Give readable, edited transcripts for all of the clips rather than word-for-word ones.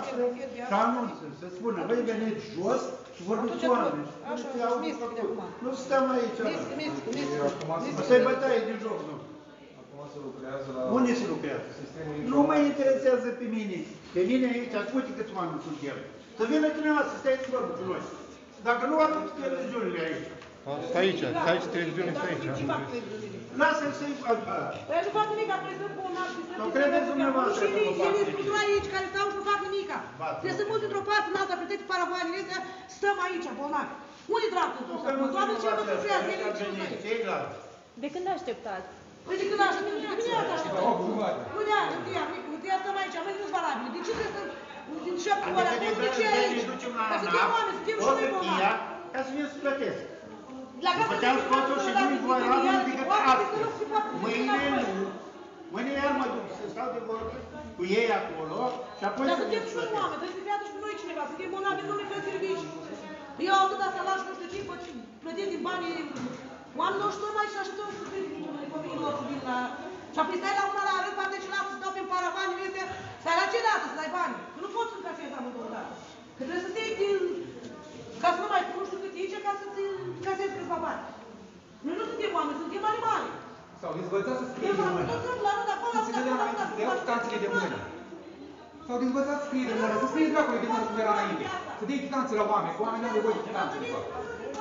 dumneavoastră să anunțe, să spună, voi veniți jos și vorbiți cu oameni. Nu stăm aici. Asta-i bătaie de joc, nu? Unde se lucrează? Nu mă interesează pe mine. Pe mine aici, uite câți oameni sunt el. Să vină dumneavoastră, să stai vorbă cu noi. Dacă nu avem televiziunile aici. Stai aici, stai aici, televiziunile, stai aici. Lasă-l să-i facă. Păi nu fac nimic, trebuie să pun alții. Sau credeți dumneavoastră că nu fac nimic? Și aici care stau și nu fac nimic. Trebuie să muți într-o parte, în alta, plăteți paravoanele astea, stăm aici, bolnavi. Unde dracu tu? Doamne, ce mă suflează? De când așteptați? Păi de când așteptați? Dimineața așteptați. Întâia stăm aici, mâine nu-s valabile. De ce trebuie să... Din 7 ore acolo, de ce aici? Ca să fim oameni, să fim și noi bolnavi. Ca să vin să plătesc. La casa făceam scotul și nu-i valabil decât astăzi. Mâine nu. Mâine iar mă duc să stau de vorbă cu ei acolo și apoi să vin să plătesc. Dar să fim și noi oameni, trebuie să fie atunci cu noi cineva, să fim bolnavi, nu ne fie servici. Eu atâta să lași, nu știu ce, plătesc din banii oamenilor și tot mai și așteptăm să fie copiii lor să vin la... Și apoi stai la una la rând, partea cealaltă, să dau pe paravanele astea, stai la ce dată să dai bani? Că nu poți să încasezi amândouă dată. Că trebuie să te iei din... Ca să nu mai pun nu știu cât aici, ca să-ți încasezi câțiva bani. Noi nu suntem oameni, suntem animale. Sau dezvățat să scrie de mână. Să ține de la mai iau chitanțele de mână. Sau dezvățat să scrie de mână, să scrie dracului de mână cum era înainte. Să dai chitanțe la oameni, că oamenii au nevoie de chitanțe de fapt.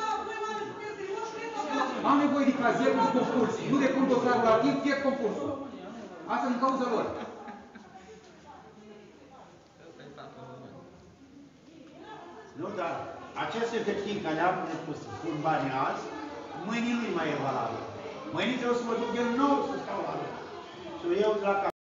Am nevoie de cazier cu concursii, nu de punct dosarul la timp, pierd concursul. Asta din cauza lor. Nu, dar acest efectiv care am pus pun banii azi, mâine nu-i mai e valabil. Mâine trebuie să mă duc din nou să stau la rând. Să o iau de la cap.